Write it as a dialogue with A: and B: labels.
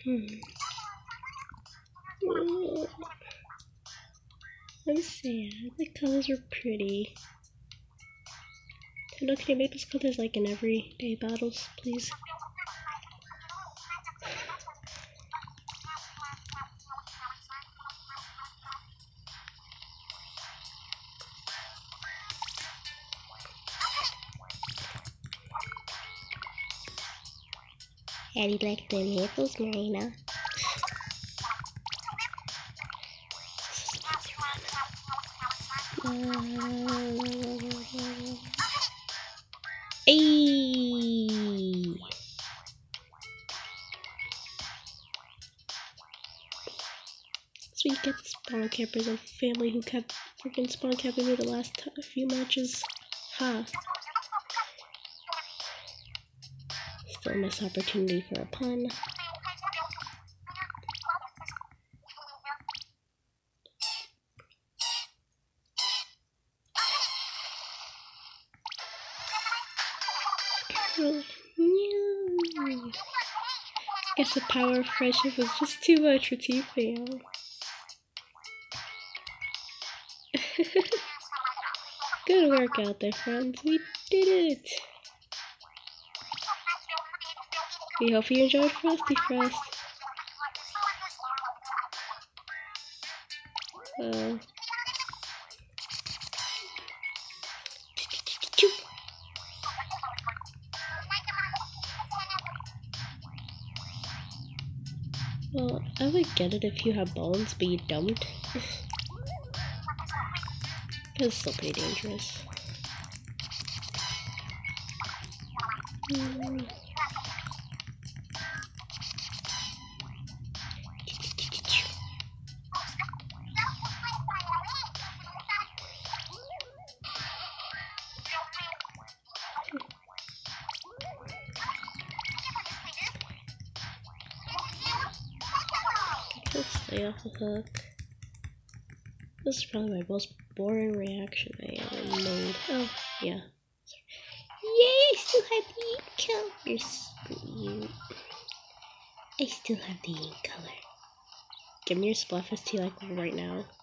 A: I'm sad. The colors are pretty. Hello, can you make those colors like in everyday battles, please? How do you like the nipples, Marina? Ayy! So you get spawn campers and family who kept freaking spawn camping me the last few matches. Ha! Still miss opportunity for a pun. Guess the power of friendship was just too much for T-Fail. Good work out there, friends. We did it! We hope you enjoyed Frosty Fest. Well, I would get it if you have bones, but you don't. Because it's still pretty dangerous. Let's stay off the hook. This is probably my most boring reaction I ever made. Oh, yeah. Yay, I still have the ink color. I still have the ink color. Give me your Splatfest tea like right now.